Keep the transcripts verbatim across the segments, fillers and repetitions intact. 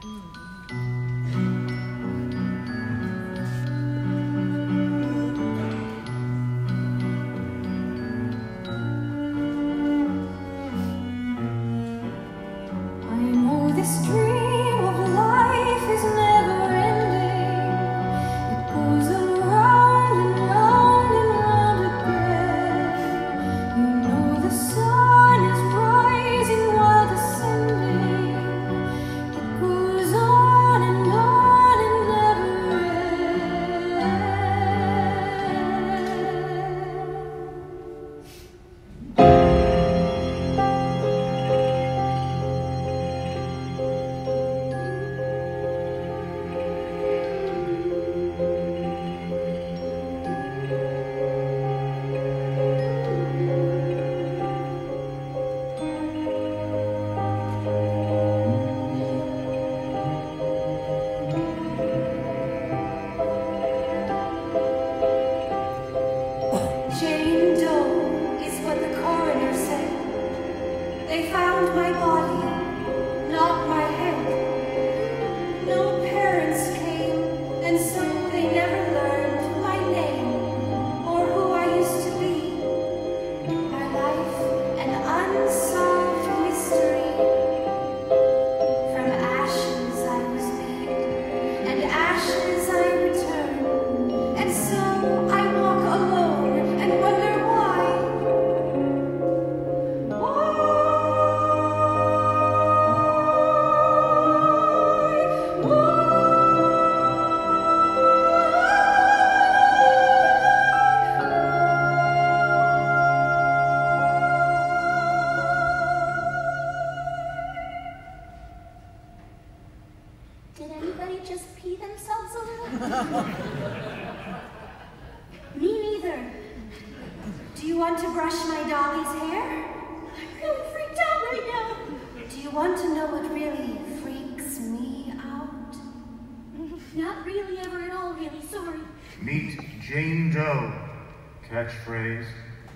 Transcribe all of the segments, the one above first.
Catchphrase.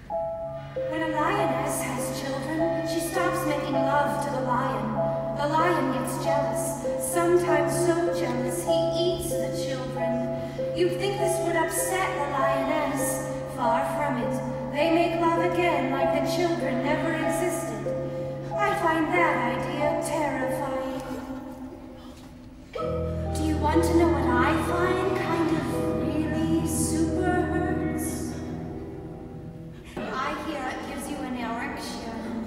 When a lioness has children, she stops making love to the lion. The lion gets jealous, sometimes so jealous he eats the children. You'd think this would upset the lioness. Far from it. They make love again like the children never existed. I find that idea terrifying. Do you want to know what I find kind of really super hurts? I hear it gives you an erection.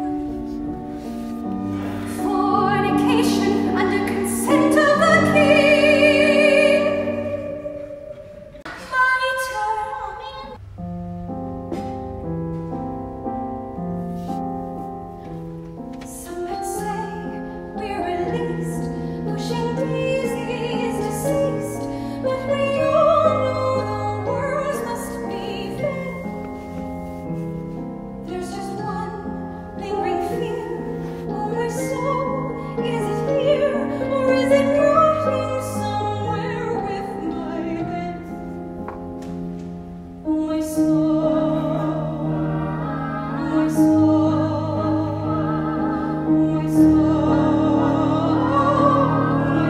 Fornication under consent of the king. My turn. Some might say we're released, pushing daisies deceased, but we all know the words must be fed. There's just one lingering fear. Oh, my soul, is it here, or is it rotting somewhere with my head? Oh, my soul, oh, my soul, oh, my soul, oh, my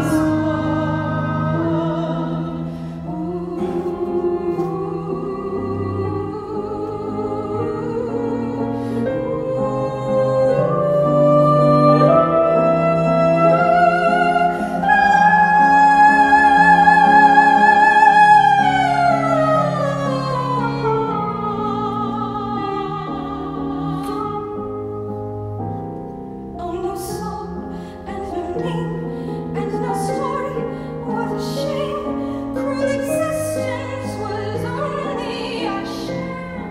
Oh, no soul, and no name, and no story. What a shame! Cruel existence was only a sham.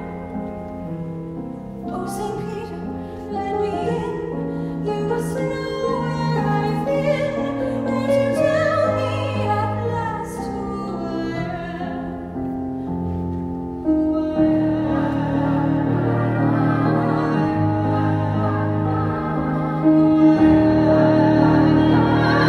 Oh, Saint Peter, let me in. You must know where I've been. Won't you tell me at last who I am? Who I am? Who I am?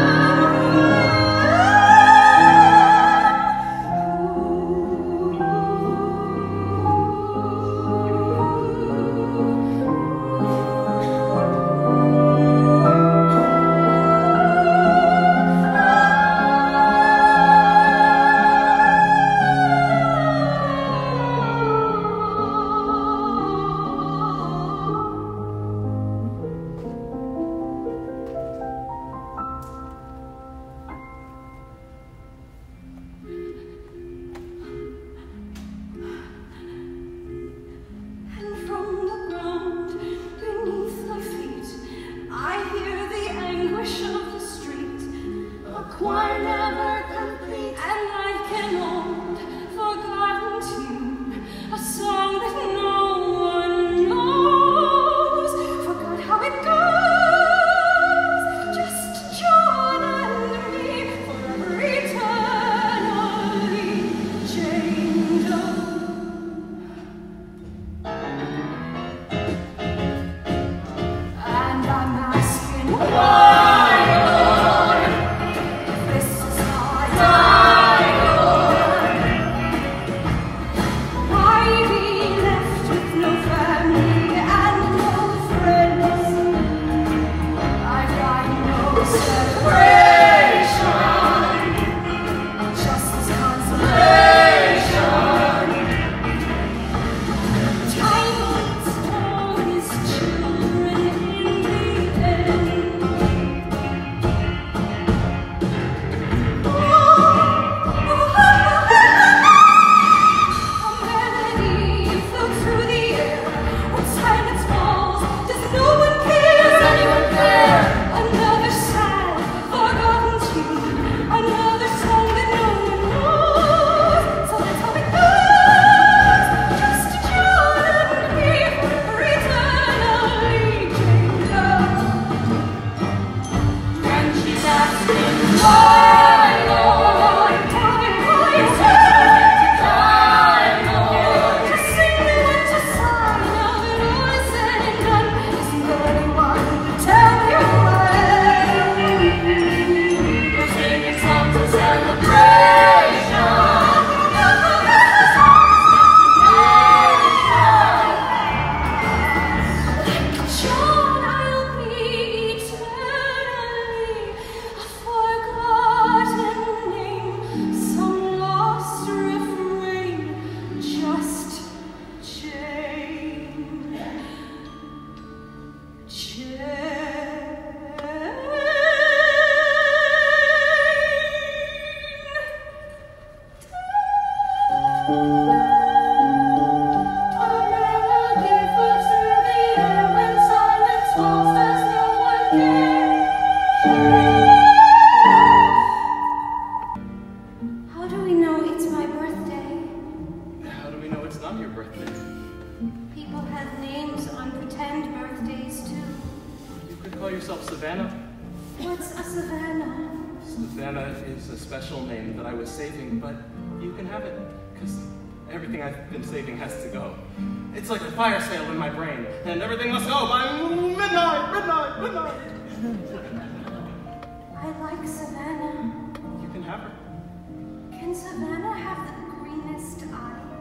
call yourself Savannah? What's a Savannah? Savannah is a special name that I was saving, but you can have it, because everything I've been saving has to go. It's like a fire sale in my brain, and everything must go by midnight, midnight, midnight. I like Savannah. You can have her. Can Savannah have the greenest eyes?